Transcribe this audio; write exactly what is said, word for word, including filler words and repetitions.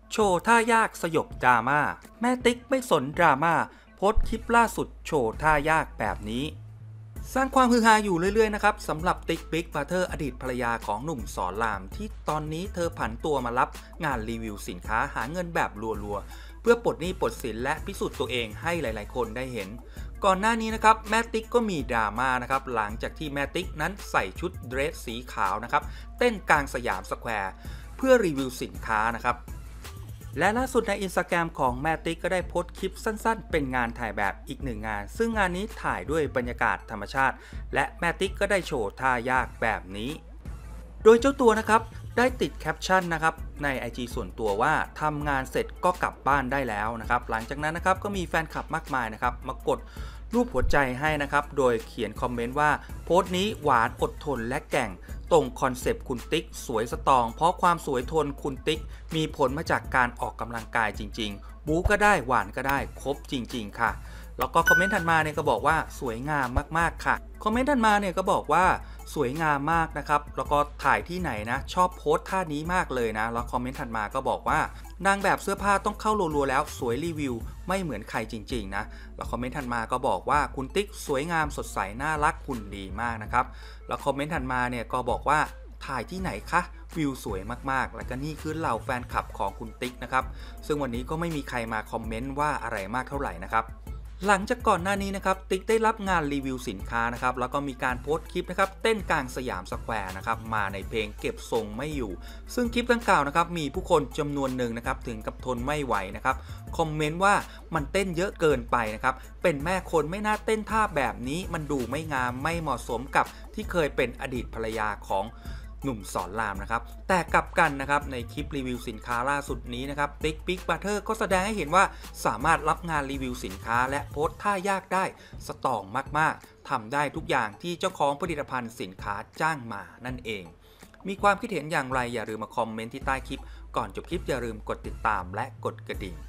โชว์ท่ายากสยบดราม่าแม่ติ๊กไม่สนดราม่าโพสต์คลิปล่าสุดโชว์ท่ายากแบบนี้สร้างความฮือฮาอยู่เรื่อยๆนะครับสำหรับติ๊กบิ๊กบราเธอร์อดีตภรรยาของหนุ่มสอนรามที่ตอนนี้เธอผันตัวมารับงานรีวิวสินค้าหาเงินแบบรัวๆเพื่อปลดหนี้ปลดสินและพิสูจน์ตัวเองให้หลายๆคนได้เห็นก่อนหน้านี้นะครับแม่ติ๊กก็มีดราม่านะครับหลังจากที่แม่ติ๊กนั้นใส่ชุดเดรสสีขาวนะครับเต้นกลางสยามสแควร์เพื่อรีวิวสินค้านะครับและล่าสุดในอินสตาแกรมของแม่ติ๊กก็ได้โพสต์คลิปสั้นๆเป็นงานถ่ายแบบอีกหนึ่งงานซึ่งงานนี้ถ่ายด้วยบรรยากาศธรรมชาติและแม่ติ๊กก็ได้โชว์ท่ายากแบบนี้โดยเจ้าตัวนะครับได้ติดแคปชั่นนะครับใน ไอ จี ส่วนตัวว่าทำงานเสร็จก็กลับบ้านได้แล้วนะครับหลังจากนั้นนะครับก็มีแฟนคลับมากมายนะครับมากดรูปหัวใจให้นะครับโดยเขียนคอมเมนต์ว่าโพสต์นี้หวานอดทนและแกร่งตรงคอนเซปต์คุณติ๊กสวยสตรองเพราะความสวยทนคุณติ๊กมีผลมาจากการออกกำลังกายจริงๆบู๊ก็ได้หวานก็ได้ครบจริงๆค่ะแล้วก็คอมเมนต์ถัดมาเนี่ยก็บอกว่าสวยงามมากๆค่ะคอมเมนต์ถัดมาเนี่ยก็บอกว่าสวยงามมากนะครับแล้วก็ถ่ายที่ไหนนะชอบโพสท่านี้มากเลยนะแล้วคอมเมนต์ถัดมาก็บอกว่านางแบบเสื้อผ้าต้องเข้ารัวๆแล้วสวยรีวิวไม่เหมือนใครจริงๆนะแล้วคอมเมนต์ถัดมาก็บอกว่าคุณติ๊กสวยงามสดใสน่ารักหุ่นดีมากนะครับแล้วคอมเมนต์ถัดมาเนี่ยก็บอกว่าถ่ายที่ไหนคะวิวสวยมากๆแล้วก็นี่คือเหล่าแฟนคลับของคุณติ๊กนะครับซึ่งวันนี้ก็ไม่มีใครมาคอมเมนต์ว่าอะไรมากเท่าไหร่นะครับหลังจากก่อนหน้านี้นะครับติ๊กได้รับงานรีวิวสินค้านะครับแล้วก็มีการโพสต์คลิปนะครับเต้นกลางสยามสแควร์นะครับมาในเพลงเก็บทรงไม่อยู่ซึ่งคลิปดังกล่าวนะครับมีผู้คนจำนวนหนึ่งนะครับถึงกับทนไม่ไหวนะครับคอมเมนต์ว่ามันเต้นเยอะเกินไปนะครับเป็นแม่คนไม่น่าเต้นท่าแบบนี้มันดูไม่งามไม่เหมาะสมกับที่เคยเป็นอดีตภรรยาของหนุ่มสอนรามนะครับแต่กลับกันนะครับในคลิปรีวิวสินค้าล่าสุดนี้นะครับติ๊กบิ๊กบราเธอร์ก็แสดงให้เห็นว่าสามารถรับงานรีวิวสินค้าและโพสต์ท่ายากได้สตรองมากๆทำได้ทุกอย่างที่เจ้าของผลิตภัณฑ์สินค้าจ้างมานั่นเองมีความคิดเห็นอย่างไรอย่าลืมมาคอมเมนต์ที่ใต้คลิปก่อนจบคลิปอย่าลืมกดติดตามและกดกระดิ่ง